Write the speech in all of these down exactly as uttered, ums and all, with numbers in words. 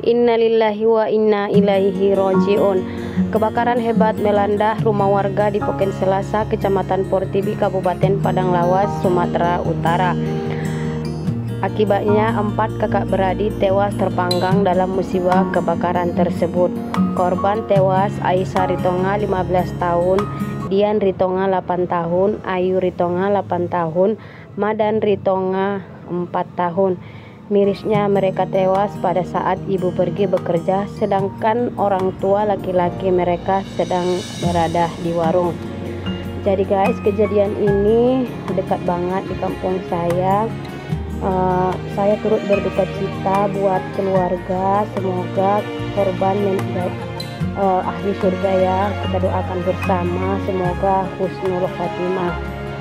Innalillahi wa inna ilaihi rojiun. Kebakaran hebat melanda rumah warga di Poken Selasa, Kecamatan Portibi, Kabupaten Padang Lawas, Sumatera Utara. Akibatnya empat kakak beradik tewas terpanggang dalam musibah kebakaran tersebut. Korban tewas Aisyah Ritonga lima belas tahun, Dian Ritonga delapan tahun, Ayu Ritonga delapan tahun, Madan Ritonga empat tahun. Mirisnya mereka tewas pada saat ibu pergi bekerja, sedangkan orang tua laki-laki mereka sedang berada di warung. Jadi guys, kejadian ini dekat banget di kampung saya. Uh, saya turut berduka cita buat keluarga. Semoga korban menjadi uh, ahli surga ya. Kita doakan bersama, semoga husnul khotimah.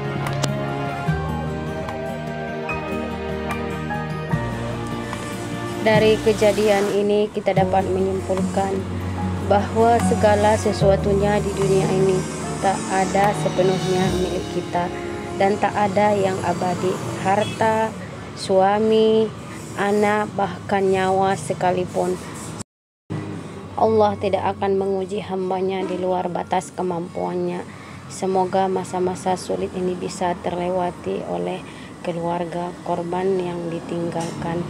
Dari kejadian ini kita dapat menyimpulkan bahwa segala sesuatunya di dunia ini tak ada sepenuhnya milik kita, dan tak ada yang abadi. Harta, suami, anak, bahkan nyawa sekalipun, Allah tidak akan menguji hambanya di luar batas kemampuannya. Semoga masa-masa sulit ini bisa terlewati oleh keluarga korban yang ditinggalkan.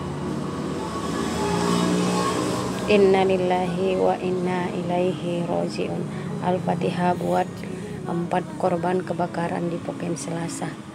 Innalillahi wa inna ilaihi rojiun. Al-Fatihah buat empat korban kebakaran di Poken Selasa.